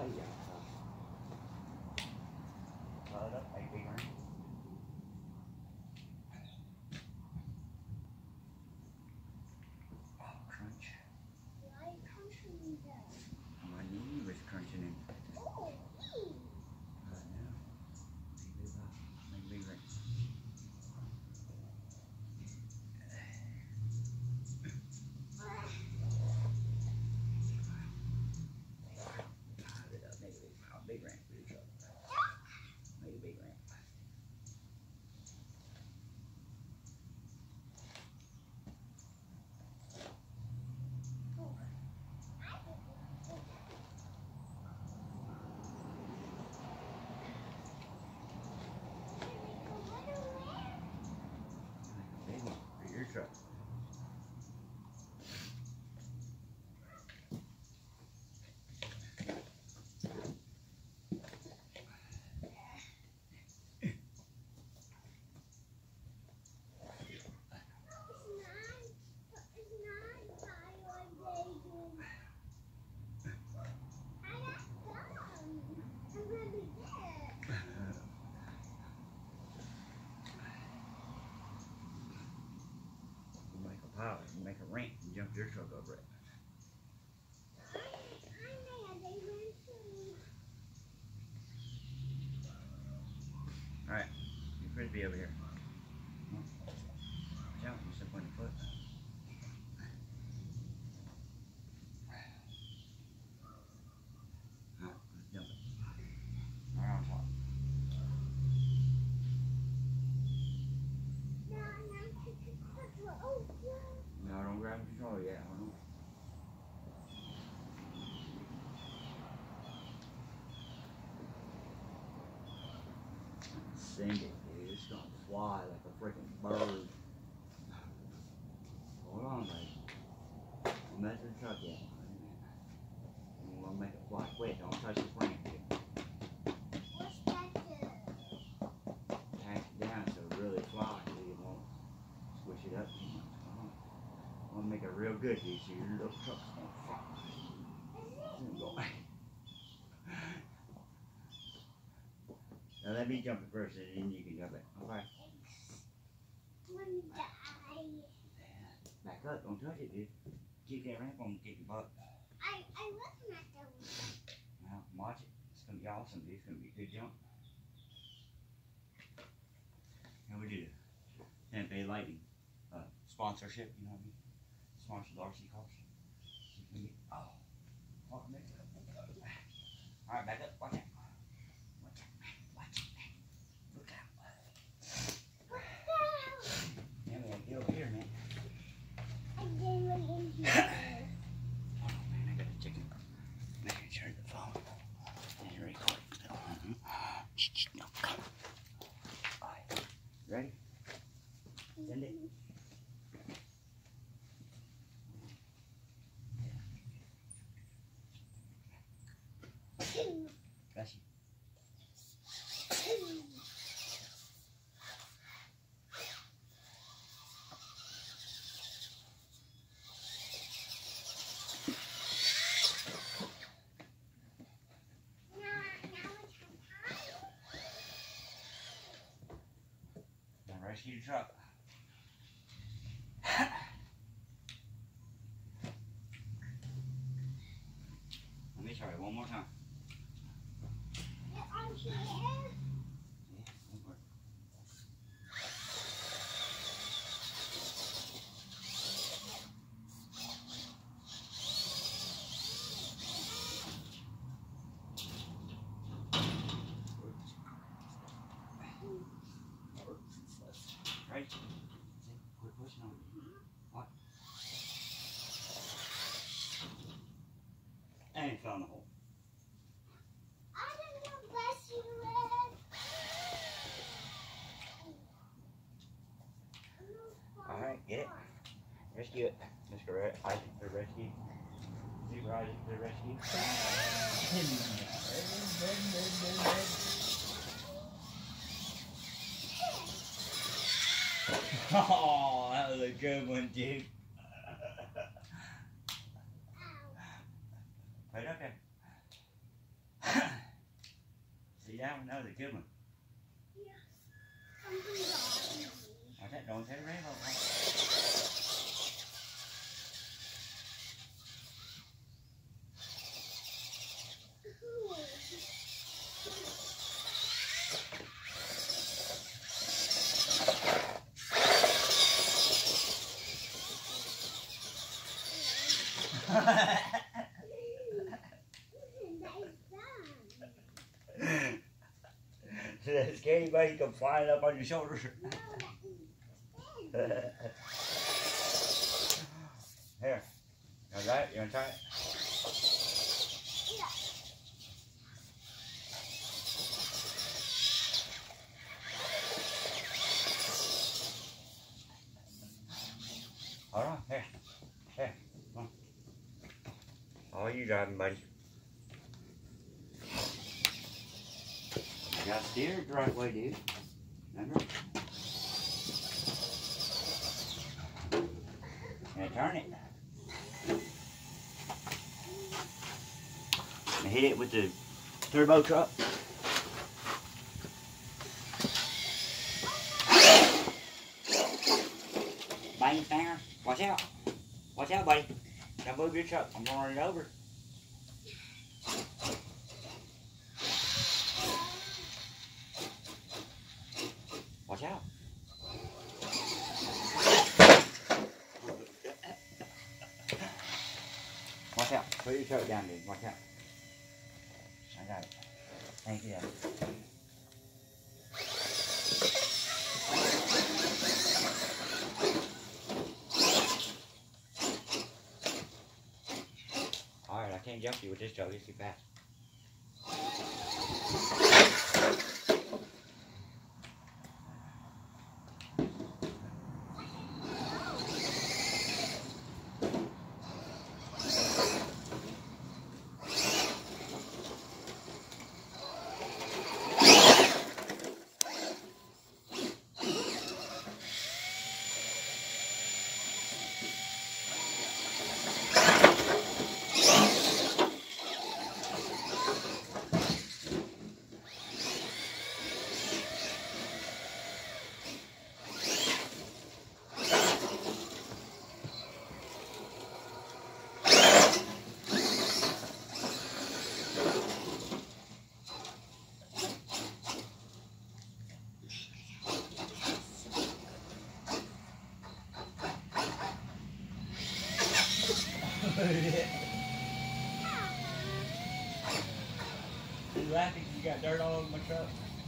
yeah. Load up, big ring. Oh, crunch. Why crunching that? My knee was crunching in. Oh, I know. Big ring. Big ring for your truck. Make a big ring. Big one for your truck. You make a ramp and jump your truck over it. Alright, your frisbee over here. Watch out, you step on your foot. Alright, let's jump it. Right on top. No, don't grab the controller yet. Hold on. Sing it, dude. It's gonna fly like a freaking bird. Hold on, baby. Don't mess with the truck yet. You wanna make it fly quick. Don't touch the frame. What's that do? Tack it down so it really flies. So you won't squish it up too much. Come on. I wanna make it real good, dude, so your little truck's gonna fly. Now let me jump it first and then you can jump it. Okay. Back up, don't touch it, dude. Keep that ramp on, kick your butt. I wasn't at the Well, watch it. It's gonna be awesome, dude. It's gonna be a good jump. And we do the Tampa Bay Lightning sponsorship, you know what I mean? Sponsored RC cars. Oh, alright, back up. Watch out. Over here, man. I didn't look in here. Oh man, I got a chicken. Make sure turn the phone. And you're recording still. No, come. Alright. Ready? Send it. Got you. Rescue truck. Let me try it one more time. I'm here. Yeah, one more. Right? See? Quit pushing on it. What? And it fell in the hole. I don't know what you read. Alright, get it. Rescue it. Mr. Isaac the rescue. Super Isaac the rescue. Oh, that was a good one, dude. Right up there. know, the good one. Yes. Something I don't say rainbow. That scary buddy come flying up on your shoulders. Here. Alright, you wanna try it? Yeah. Hold on, here. Here, come on. Oh, you driving, buddy. You gotta steer it the right way, dude. Remember? Now turn it. Now hit it with the turbo truck. Bang, banger. Watch out. Watch out, buddy. Don't move your truck. I'm gonna run it over. Watch out. Watch out. Put your truck down, dude. Watch out. I got it. Thank you. Alright, I can't jump you with this truck. It's too fast. You laughing because you got dirt all over my truck?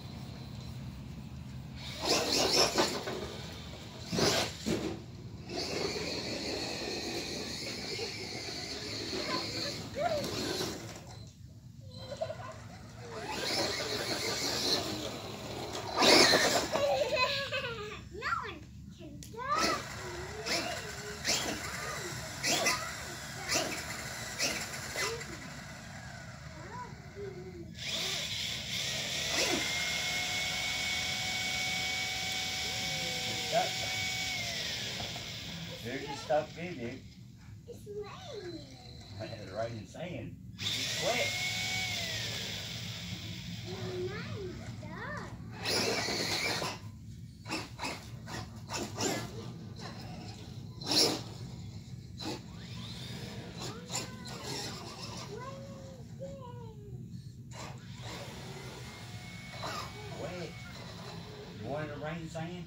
There's your stuff too, dude. It's raining. It's raining sand. It's wet. Wet. You want it to rain sand?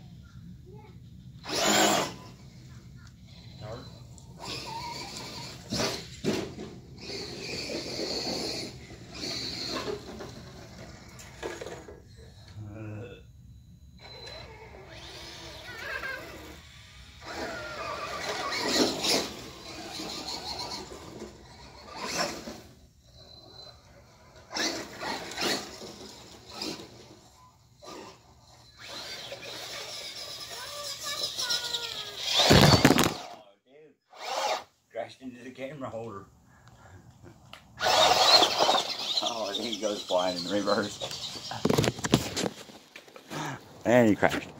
Dirt. Crashed into the camera holder. Oh, he goes flying in reverse. And he crashed.